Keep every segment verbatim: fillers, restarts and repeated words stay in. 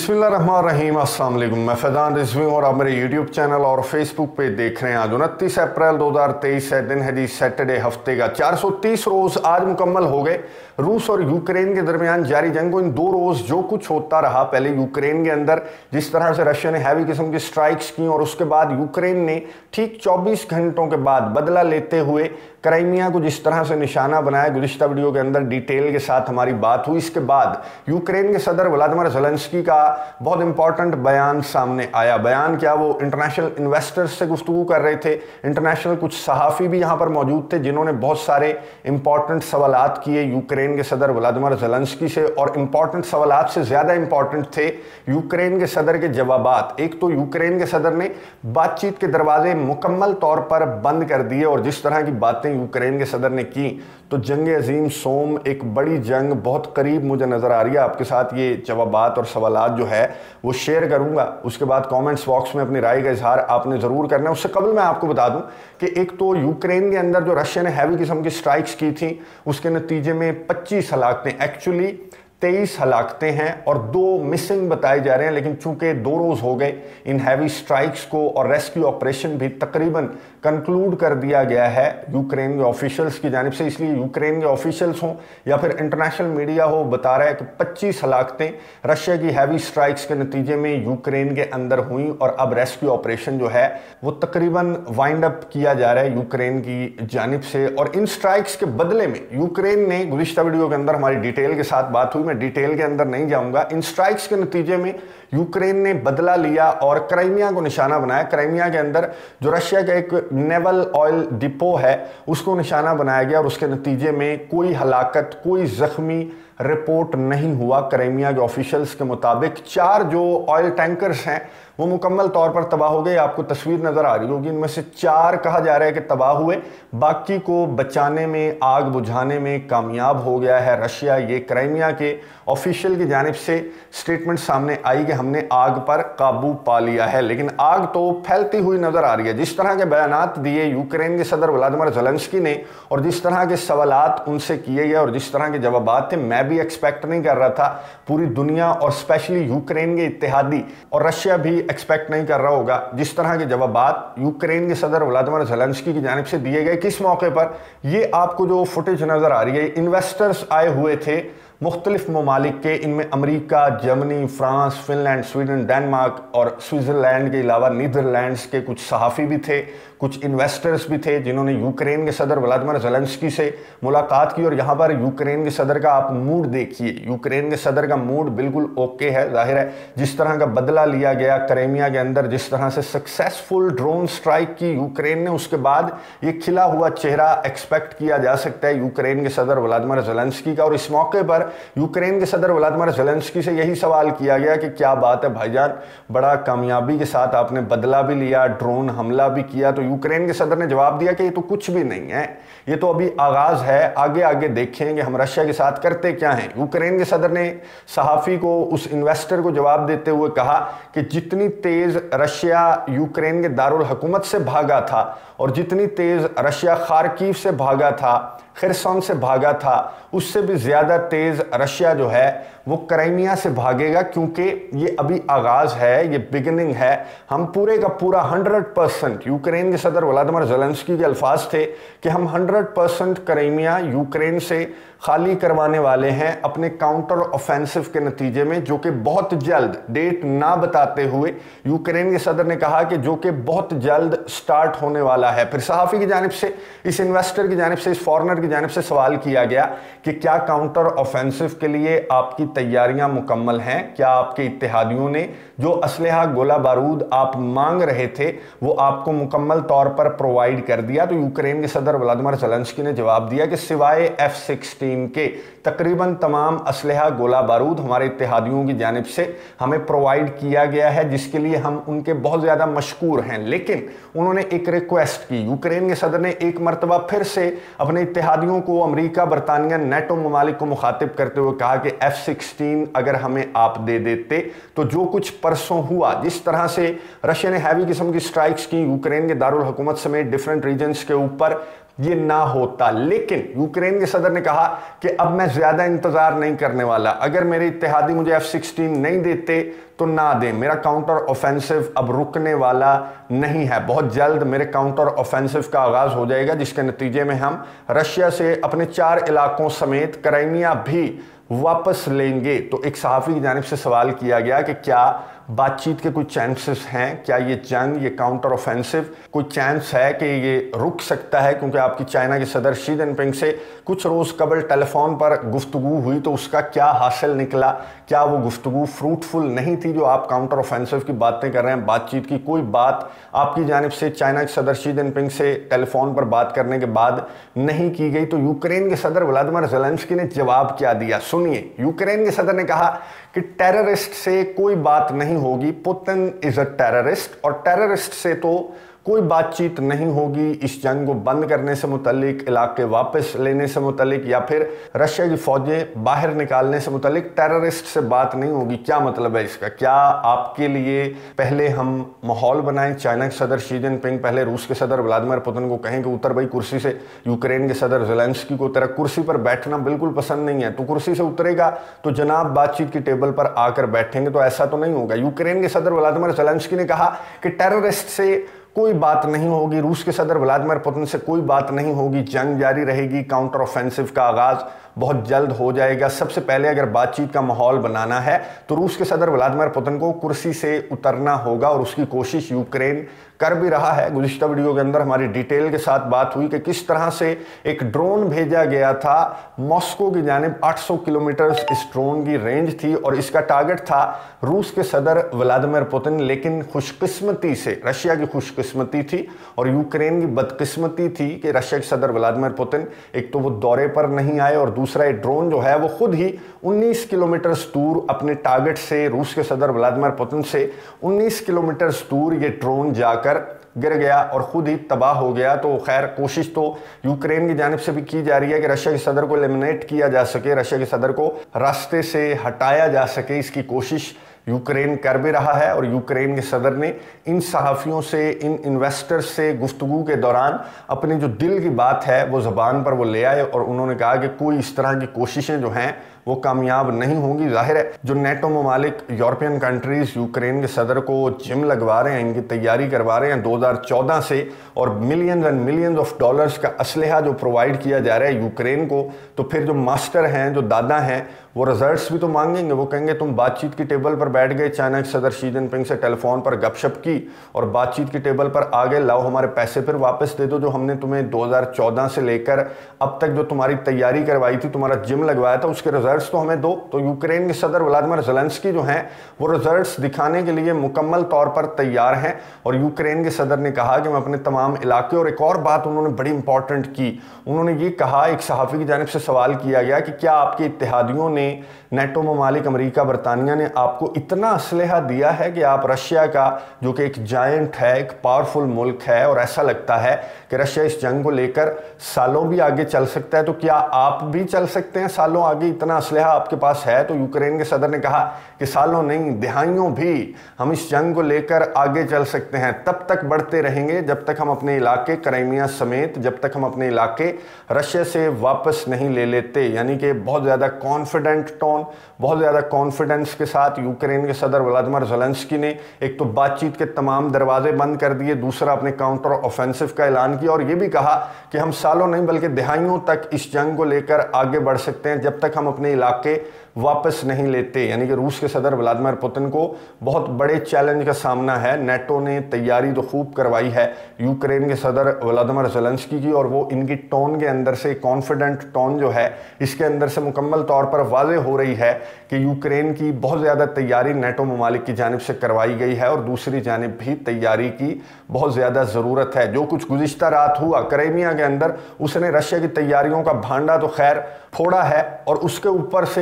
बिस्मिल्लाहिर्रहमानिर्रहीम, अस्सलाम वालेकुम। मैं फैज़ान रिजवी और आप मेरे यूट्यूब चैनल और फेसबुक पे देख रहे हैं। आज उनतीस अप्रैल दो हज़ार तेईस है, दिन है जी सैटरडे, हफ्ते का चार सौ तीस रोज़ आज मुकम्मल हो गए। रूस और यूक्रेन के दरमियान जारी जंग को इन दो रोज़ जो कुछ होता रहा, पहले यूक्रेन के अंदर जिस तरह से रशिया ने हैवी किस्म की स्ट्राइक्स की और उसके बाद यूक्रेन ने ठीक चौबीस घंटों के बाद बदला लेते हुए क्राइमिया को जिस तरह से निशाना बनाया, गुज़िश्ता वीडियो के अंदर डिटेल के साथ हमारी बात हुई। इसके बाद यूक्रेन के सदर व्लादिमीर ज़ेलेंस्की का बहुत इंपॉर्टेंट बयान सामने आया। बयान क्या, वो इंटरनेशनल इन्वेस्टर्स से गुफ्तगू कर रहे थे। इंटरनेशनल कुछ सहाफ़ी भी यहाँ पर मौजूद थे जिन्होंने बहुत सारे इंपॉर्टेंट सवालात किए यूक्रेन के सदर व्लादिमीर ज़ेलेंस्की से, और इंपॉर्टेंट सवालात से ज़्यादा इंपॉर्टेंट थे यूक्रेन के सदर के जवाबात। एक तो यूक्रेन के सदर ने बातचीत के दरवाजे मुकम्मल तौर पर बंद कर दिए और जिस तरह की बातें यूक्रेन के सदर ने की तो जंग अजीम सोम, एक बड़ी जंग बहुत करीब मुझे नज़र आ रही है। आपके साथ ये जवाबात और सवालात जो है वो शेयर करूंगा। उसके बाद कमेंट्स बॉक्स में अपनी राय का इजहार आपने ज़रूर करना है। उससे कबल मैं आपको बता दूं कि एक तो यूक्रेन के अंदर जो रशिया ने हैवी किस्म की स्ट्राइक्स की थी उसके नतीजे में पच्चीस हलाकतें, एक्चुअली तेईस हलाकतें हैं और दो मिसिंग बताए जा रहे हैं, लेकिन चूंकि दो रोज़ हो गए इन हैवी स्ट्राइक्स को और रेस्क्यू ऑपरेशन भी तकरीबन कंक्लूड कर दिया गया है यूक्रेन के ऑफिशियल्स की जानिब से, इसलिए यूक्रेन के ऑफिशियल्स हों या फिर इंटरनेशनल मीडिया हो, बता रहा है कि पच्चीस हलाकतें रशिया की हैवी स्ट्राइक्स के नतीजे में यूक्रेन के अंदर हुई और अब रेस्क्यू ऑपरेशन जो है वो तकरीबन वाइंड अप किया जा रहा है यूक्रेन की जानिब से। और इन स्ट्राइक्स के बदले में यूक्रेन ने, गुज़िश्ता वीडियो के अंदर हमारी डिटेल के साथ बात हुई, मैं डिटेल के अंदर नहीं जाऊंगा, इन स्ट्राइक्स के नतीजे में यूक्रेन ने बदला लिया और क्राइमिया को निशाना बनाया। क्राइमिया के अंदर जो रशिया का एक नेवल ऑयल डिपो है उसको निशाना बनाया गया और उसके नतीजे में कोई हलाकत, कोई जख्मी रिपोर्ट नहीं हुआ। क्राइमिया के ऑफिशियल्स के मुताबिक चार जो ऑयल टैंकर्स हैं वो मुकम्मल तौर पर तबाह हो गए। आपको तस्वीर नज़र आ रही होगी, इनमें से चार कहा जा रहा है कि तबाह हुए, बाकी को बचाने में, आग बुझाने में कामयाब हो गया है रशिया। ये क्राइमिया के ऑफिशियल की जानिब से स्टेटमेंट सामने आई कि हमने आग पर काबू पा लिया है, लेकिन आग तो फैलती हुई नज़र आ रही है। जिस तरह के बयानात दिए यूक्रेन के सदर व्लादिमीर ज़ेलेंस्की ने और जिस तरह के सवालात उनसे किए गए और जिस तरह के जवाबात थे, मैं भी एक्सपेक्ट नहीं कर रहा था। पूरी दुनिया और स्पेशली यूक्रेन के इत्तेहादी और रशिया भी एक्सपेक्ट नहीं कर रहा होगा जिस तरह के जवाबात यूक्रेन के सदर व्लादिमीर ज़ेलेंस्की की जानिब से दिए गए। किस मौके पर, ये आपको जो फुटेज नज़र आ रही है, इन्वेस्टर्स आए हुए थे मुख्तलिफ ममालिक के, इनमें America, Germany, France, Finland, Sweden, Denmark और स्विट्ज़रलैंड के अलावा नीदरलैंड्स के कुछ सहाफ़ी भी थे, कुछ इन्वेस्टर्स भी थे जिन्होंने यूक्रेन के सदर व्लादिमीर ज़ेलेंस्की से मुलाकात की। और यहाँ पर यूक्रेन के सदर का आप मूड देखिए, यूक्रेन के सदर का मूड बिल्कुल ओके है। जाहिर है जिस तरह का बदला लिया गया क्राइमिया के अंदर, जिस तरह से सक्सेसफुल ड्रोन स्ट्राइक की यूक्रेन ने, उसके बाद ये खिला हुआ चेहरा एक्सपेक्ट किया जा सकता है यूक्रेन के सदर व्लादिमीर ज़ेलेंस्की का। और इस मौके पर यूक्रेन के सदर व्लादिमीर ज़ेलेंस्की से यही सवाल किया गया कि क्या बात है भाईजान, बड़ा कामयाबी के साथ आपने बदला भी लिया, ड्रोन हमला भी किया। तो यूक्रेन के सदर ने जवाब दिया कि ये तो कुछ भी नहीं है, ये तो अभी आगाज है, आगे आगे देखेंगे हम रशिया के साथ करते क्या हैं। यूक्रेन के सदर ने सहाफ़ी को, उस इन्वेस्टर को जवाब देते हुए कहा कि जितनी तेज रशिया यूक्रेन के दारुल हुकूमत से भागा था और जितनी तेज रशिया खार्किव से भागा था, खिरसन से भागा था, उससे भी ज़्यादा तेज़ रशिया जो है वो क्राइमिया से भागेगा, क्योंकि ये अभी आगाज़ है, ये बिगिनिंग है। हम पूरे का पूरा हंड्रेड परसेंट, यूक्रेन के सदर व्लादिमीर ज़ेलेंस्की के अल्फाज थे कि हम हंड्रेड परसेंट क्राइमिया यूक्रेन से खाली करवाने वाले हैं अपने काउंटर ऑफेंसिव के नतीजे में, जो कि बहुत जल्द, डेट ना बताते हुए यूक्रेन के सदर ने कहा कि जो कि बहुत जल्द स्टार्ट होने वाला है। फिर सहाफ़ी की जानिब से, इस इन्वेस्टर की जानिब से, इस फॉरनर की जानिब से सवाल किया गया कि क्या काउंटर ऑफेंसिव के लिए आपकी तैयारियां मुकम्मल हैं, क्या आपके इत्तेहादियों ने जो असलहा, गोला बारूद आप मांग रहे थे वो आपको मुकम्मल तौर पर प्रोवाइड कर दिया। तो यूक्रेन के सदर व्लादिमीर ज़ेलेंस्की ने जवाब दिया कि सिवाय एफ सिक्सटीन के तकरीबन तमाम असलहा, गोला बारूद हमारे इत्तेहादियों की जानिब से हमें प्रोवाइड किया गया है, जिसके लिए हम उनके बहुत ज़्यादा मशकूर हैं। लेकिन उन्होंने एक रिक्वेस्ट की, यूक्रेन के सदर ने एक मरतबा फिर से अपने इत्तेहादियों को, अमेरिका, बरतानिया, नेटो ममालिक को मुखातिब करते हुए कहा कि एफ सिक्सटीन अगर हमें आप दे देते तो जो कुछ परसों हुआ, जिस तरह से रशिया ने हैवी किस्म की स्ट्राइक्स की यूक्रेन के दारुल हुकूमत समेत डिफरेंट रीजन्स के ऊपर, ये ना होता। लेकिन यूक्रेन के सदर ने कहा कि अब मैं ज्यादा इंतजार नहीं करने वाला, अगर मेरे इत्तेहादी मुझे एफ सिक्सटीन नहीं देते तो ना दें, मेरा काउंटर ऑफेंसिव अब रुकने वाला नहीं है, बहुत जल्द मेरे काउंटर ऑफेंसिव का आगाज हो जाएगा, जिसके नतीजे में हम रशिया से अपने चार इलाकों समेत क्राइमिया भी वापस लेंगे। तो एक सहाफ़ी की जानिब से सवाल किया गया कि क्या बातचीत के कोई चांसेस हैं, क्या ये जंग, ये काउंटर ऑफेंसिव कोई चांस है कि ये रुक सकता है, क्योंकि आपकी चाइना के सदर शी जिनपिंग से कुछ रोज़ कबल टेलीफोन पर गुफ्तगू हुई तो उसका क्या हासिल निकला, क्या वो गुफ्तगू फ्रूटफुल नहीं थी जो आप काउंटर ऑफेंसिव की बातें कर रहे हैं। बातचीत की कोई बात आपकी जानिब से चाइना के सदर शी जिनपिंग से टेलीफोन पर बात करने के बाद नहीं की गई। तो यूक्रेन के सदर व्लादिमीर ज़ेलेंस्की ने जवाब क्या दिया, सुनिए। यूक्रेन के सदर ने कहा कि टेररिस्ट से कोई बात नहीं होगी, पुतिन इज अ टेररिस्ट, और टेररिस्ट से तो कोई बातचीत नहीं होगी इस जंग को बंद करने से मुतल्लिक, इलाके वापस लेने से मुतल्लिक, या फिर रशिया की फौजें बाहर निकालने से मुतल्लिक टेररिस्ट से बात नहीं होगी। क्या मतलब है इसका? क्या आपके लिए पहले हम माहौल बनाएं, चाइना के सदर शी जिनपिंग पहले रूस के सदर व्लादिमीर पुतिन को कहें कि उतर भाई कुर्सी से, यूक्रेन के सदर ज़ेलेंस्की को तेरा कुर्सी पर बैठना बिल्कुल पसंद नहीं है, तो कुर्सी से उतरेगा तो जनाब बातचीत की टेबल पर आकर बैठेंगे, तो ऐसा तो नहीं होगा। यूक्रेन के सदर व्लादिमीर ज़ेलेंस्की ने कहा कि टेररिस्ट से कोई बात नहीं होगी, रूस के सदर व्लादिमीर पुतिन से कोई बात नहीं होगी, जंग जारी रहेगी, काउंटर ऑफेंसिव का आगाज बहुत जल्द हो जाएगा। सबसे पहले अगर बातचीत का माहौल बनाना है तो रूस के सदर व्लादिमीर पुतिन को कुर्सी से उतरना होगा, और उसकी कोशिश यूक्रेन कर भी रहा है। गुज़िश्ता वीडियो के अंदर हमारी डिटेल के साथ बात हुई कि किस तरह से एक ड्रोन भेजा गया था मॉस्को की जानिब, आठ सौ किलोमीटर इस ड्रोन की रेंज थी और इसका टारगेट था रूस के सदर व्लादिमीर पुतिन। लेकिन खुशकिस्मती से, रशिया की खुशकिस्मती थी और यूक्रेन की बदकिस्मती थी कि रशिया के सदर व्लादिमीर पुतिन एक तो वो दौरे पर नहीं आए, और दूसरा ये ड्रोन जो है वो खुद ही उन्नीस किलोमीटर दूर अपने टारगेट से, रूस के सदर व्लादिमीर पुतिन से उन्नीस किलोमीटर दूर ये ड्रोन जाकर गिर गया और खुद ही तबाह हो गया। तो खैर कोशिश तो यूक्रेन की जानिब से भी की जा रही है कि रशिया के सदर को एलिमिनेट किया जा सके, रशिया के सदर को रास्ते से हटाया जा सके, इसकी कोशिश यूक्रेन कर भी रहा है। और यूक्रेन के सदर ने इन सहाफ़ियों से, इन इन्वेस्टर्स से गुफ्तगू के दौरान अपनी जो दिल की बात है वो ज़बान पर वो ले आए, और उन्होंने कहा कि कोई इस तरह की कोशिशें जो हैं वो कामयाब नहीं होंगी। जाहिर है जो नेटो ममालिक, यूरोपियन कंट्रीज़ यूक्रेन के सदर को जिम लगवा रहे हैं, इनकी तैयारी करवा रहे हैं दो हज़ार चौदह से, और millions and millions of dollars का असलहा जो प्रोवाइड किया जा रहा है यूक्रेन को, तो फिर जो मास्टर हैं, जो दादा हैं, वो रिजल्ट्स भी तो मांगेंगे। वो कहेंगे तुम बातचीत की टेबल पर बैठ गए, चाइना के सदर शी जिनपिंग से टेलीफोन पर गपशप की और बातचीत की टेबल पर आ गए, लाओ हमारे पैसे फिर वापस दे दो जो हमने तुम्हें दो हज़ार चौदह से लेकर अब तक जो तुम्हारी तैयारी करवाई थी, तुम्हारा जिम लगवाया था, उसके रिजल्ट्स तो हमें दो। तो यूक्रेन के सदर व्लादिमीर ज़ेलेंस्की जो हैं वो रिजल्ट्स दिखाने के लिए मुकम्मल तौर पर तैयार हैं। और यूक्रेन के सदर ने कहा कि मैं अपने तमाम इलाके, और एक और बात उन्होंने बड़ी इंपॉर्टेंट की, उन्होंने ये कहा, एक सहाफ़ी की जानिब से सवाल किया गया कि क्या आपके इत्तेहादियों ने, नेटो ममालिक अमेरिका, बरतानिया ने आपको इतना असलहा दिया है कि आप रशिया का, जो कि एक जायंट है, एक पावरफुल मुल्क है, और ऐसा लगता है कि रशिया इस जंग को लेकर सालों भी आगे चल सकता है, तो क्या आप भी चल सकते हैं सालों आगे, इतना असलहा आपके पास है? तो यूक्रेन के सदर ने कहा कि सालों नहीं, दिहाइयों भी हम इस जंग को लेकर आगे चल सकते हैं, तब तक बढ़ते रहेंगे जब तक हम अपने इलाके क्राइमिया समेत, जब तक हम अपने इलाके रशिया से वापस नहीं ले लेते। यानी कि बहुत ज़्यादा कॉन्फिडेंट टोन, बहुत ज़्यादा कॉन्फिडेंस के साथ यूक्रेन के सदर व्लादिमीर ज़ेलेंस्की ने एक तो बातचीत के तमाम दरवाजे बंद कर दिए, दूसरा अपने काउंटर ऑफेंसिव का ऐलान किया, और ये भी कहा कि हम सालों नहीं बल्कि दिहाइयों तक इस जंग को लेकर आगे बढ़ सकते हैं जब तक हम अपने इलाके वापस नहीं लेते। यानी कि रूस के सदर व्लादिमीर पुतिन को बहुत बड़े चैलेंज का सामना है। नेटो ने तैयारी तो खूब करवाई है यूक्रेन के सदर व्लादिमीर ज़ेलेंस्की की, और वो इनकी टोन के अंदर से, कॉन्फिडेंट टोन जो है, इसके अंदर से मुकम्मल तौर पर वाज़ेह हो रही है कि यूक्रेन की बहुत ज़्यादा तैयारी नेटो ममालिक की जानिब से करवाई गई है, और दूसरी जानिब भी तैयारी की बहुत ज़्यादा ज़रूरत है। जो कुछ गुज़िश्ता रात हुआ क्राइमिया के अंदर, उसने रशिया की तैयारियों का भांडा तो खैर फोड़ा है, और उसके ऊपर से बयान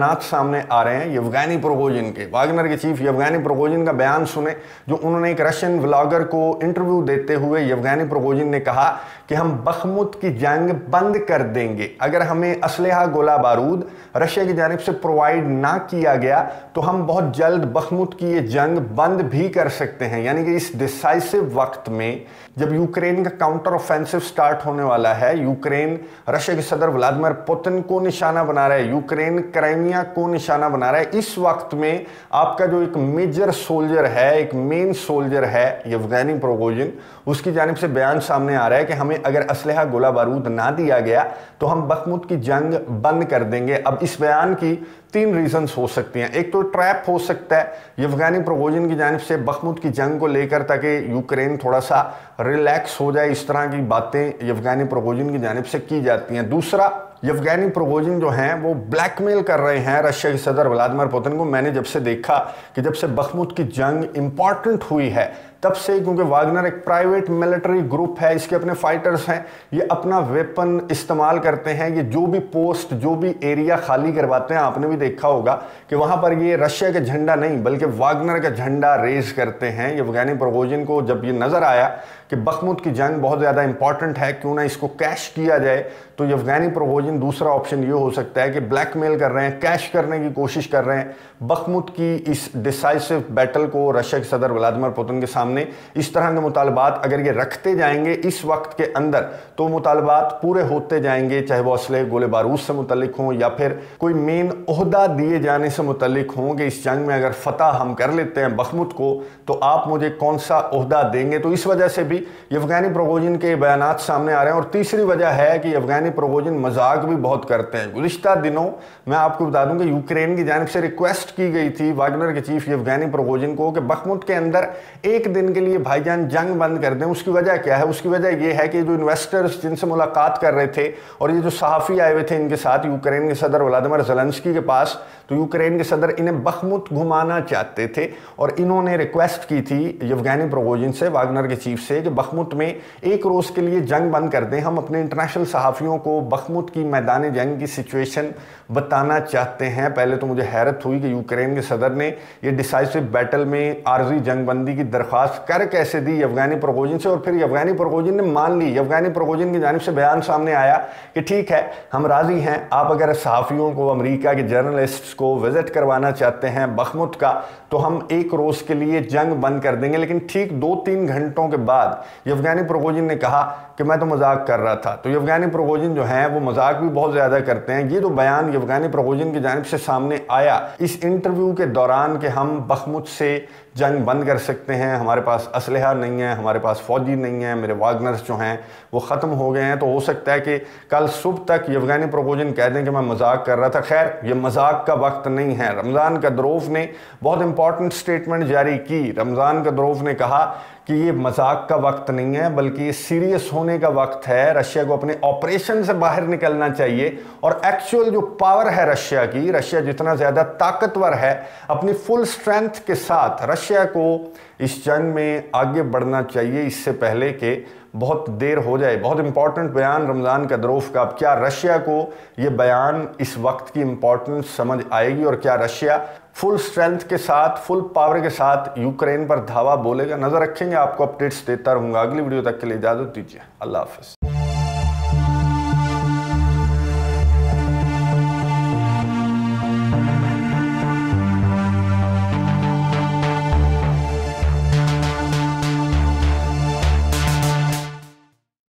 बयानात सामने आ रहे हैं येवगेनी प्रिगोजिन के। वागनर के चीफ येवगेनी प्रिगोजिन का बयान सुने, जो उन्होंने एक रशियन व्लॉगर को इंटरव्यू देते हुए येवगेनी प्रिगोजिन ने कहा कि हम बखमुत की जंग बंद कर देंगे। अगर हमें असलहा गोला बारूद रशिया की जानिब से प्रोवाइड ना किया गया तो हम बहुत जल्द बखमुत की ये जंग बंद भी कर सकते हैं। यानी कि इस डिसाइसिव वक्त में जब यूक्रेन का काउंटर ऑफेंसिव स्टार्ट होने वाला है, यूक्रेन रशिया के सदर व्लादिमीर पुतिन को निशाना बना रहा है, यूक्रेन क्राइमिया को निशाना बना रहा है, इस वक्त में आपका जो एक मेजर सोल्जर है, एक मेन सोल्जर है येवगेनी प्रिगोजिन, उसकी जानिब से बयान सामने आ रहा है कि हमें अगर असलहा गोला बारूद ना दिया गया तो हम बखमुत की जंग बंद कर देंगे। अब इस बयान की तीन रीजंस हो सकती हैं। एक तो ट्रैप हो सकता है येवगेनी प्रिगोजिन की जानिब से बखमुत की जंग को लेकर, ताकि यूक्रेन थोड़ा सा रिलैक्स हो जाए। इस तरह की बातें येवगेनी प्रिगोजिन की जानिब से की जाती हैं। दूसरा, येवगेनी प्रिगोजिन जो हैं वो ब्लैकमेल कर रहे हैं रशिया के सदर व्लादिमीर पुतिन को। मैंने जब से देखा कि जब से बखमुत की जंग इंपॉर्टेंट हुई है तब से, क्योंकि वागनर एक प्राइवेट मिलिट्री ग्रुप है, इसके अपने फाइटर्स हैं, ये अपना वेपन इस्तेमाल करते हैं। ये जो भी पोस्ट, जो भी एरिया खाली करवाते हैं, आपने भी देखा होगा कि वहां पर ये रशिया का झंडा नहीं बल्कि वागनर का झंडा रेज करते हैं। येवगेनी प्रिगोजिन को जब ये नजर आया कि बखमुत की जंग बहुत ज़्यादा इंपॉर्टेंट है, क्यों ना इसको कैश किया जाए, तो येवगेनी प्रिगोजिन दूसरा ऑप्शन ये हो सकता है कि ब्लैकमेल कर रहे हैं, कैश करने की कोशिश कर रहे हैं बखमुत की इस डिसाइसिव बैटल को रशिया के सदर व्लादिमीर पुतिन के सामने। इस तरह के मुतालबात अगर ये रखते जाएंगे इस वक्त के अंदर तो मुतालबात पूरे होते जाएंगे, चाहे वो असले गोले बारूद से मुतल्लिक हों या फिर कोई मेन ओहदा दिए जाने से मुतल्लिक हों कि इस जंग में अगर फतह हम कर लेते हैं बखमुत को तो आप मुझे कौन सा ओहदा देंगे। तो इस वजह से भी येवगेनी प्रिगोजिन के बयानात सामने आ रहे हैं। और तीसरी वजह है कि येवगेनी प्रिगोजिन मजाक भी बहुत करते हैं। गुज़िश्ता दिनों मैं आपको बता दूं कि यूक्रेन की जानिब से रिक्वेस्ट की गई थी वागनर के चीफ येवगेनी प्रिगोजिन को कि बखमुत के अंदर एक दिन के लिए भाईजान जंग बंद कर दें। उसकी वजह क्या है? उसकी वजह यह है कि जो इन्वेस्टर्स जिनसे मुलाकात कर रहे थे और ये जो सहाफ़ी आए हुए थे इनके साथ यूक्रेन के सदर व्लादिमीर ज़ेलेंस्की के पास, तो यूक्रेन के सदर इन्हें बखमुत घुमाना चाहते थे और इन्होंने रिक्वेस्ट की थी येवगेनी प्रिगोजिन से, वागनर के चीफ से, कि बखमुत में एक रोज़ के लिए जंग बंद कर दें। हम अपने इंटरनेशनल सहाफ़ियों को बखमुत की मैदान जंग की सिचुएशन बताना चाहते हैं। पहले तो मुझे हैरत हुई कि यूक्रेन के सदर ने ये डिसाइसिव बैटल में आर्जी जंगबंदी की दरख्वास्त कर कैसे दी येवगेनी प्रिगोजिन से, और फिर येवगेनी प्रिगोजिन ने मान ली। येवगेनी प्रिगोजिन की जानिब से बयान सामने आया कि ठीक है, हम राज़ी हैं, आप अगर सहाफ़ियों को, अमेरिका के जर्नलिस्ट्स को विजिट करवाना चाहते हैं बखमुत का, तो हम एक रोज़ के लिए जंग बंद कर देंगे। लेकिन ठीक दो तीन घंटों के बाद येवगेनी प्रिगोजिन ने कहा कि मैं तो मजाक कर रहा था। तो येवगेनी प्रिगोजिन जो हैं वो मजाक भी बहुत ज़्यादा करते हैं। ये जो बयान येवगेनी प्रिगोजिन की जानिब से सामने आया इस इंटरव्यू के दौरान कि हम बखमुत से जंग बंद कर सकते हैं, हमारे पास असलहा नहीं है, हमारे पास फ़ौजी नहीं है, मेरे वागनर्स जो हैं वो ख़त्म हो गए हैं, तो हो सकता है कि कल सुबह तक येवगेनी प्रिगोजिन कह दें कि मैं मजाक कर रहा था। खैर, ये मजाक का वक्त नहीं है। रमज़ान कदरोव ने बहुत इंपॉर्टेंट स्टेटमेंट जारी की। रमज़ान कदरोव ने कहा कि ये मजाक का वक्त नहीं है बल्कि ये सीरियस होने का वक्त है। रशिया को अपने ऑपरेशन से बाहर निकलना चाहिए और एक्चुअल जो पावर है रशिया की, रशिया जितना ज़्यादा ताकतवर है, अपनी फुल स्ट्रेंथ के साथ रशिया को इस जंग में आगे बढ़ना चाहिए इससे पहले कि बहुत देर हो जाए। बहुत इंपॉर्टेंट बयान रमज़ान कदरोव का। अब क्या रशिया को ये बयान इस वक्त की इंपॉर्टेंस समझ आएगी और क्या रशिया फुल स्ट्रेंथ के साथ, फुल पावर के साथ यूक्रेन पर धावा बोलेगा? नज़र रखेंगे, आपको अपडेट्स देता रहूँगा। अगली वीडियो तक के लिए इजाज़त दीजिए। अल्लाह हाफ़िज़।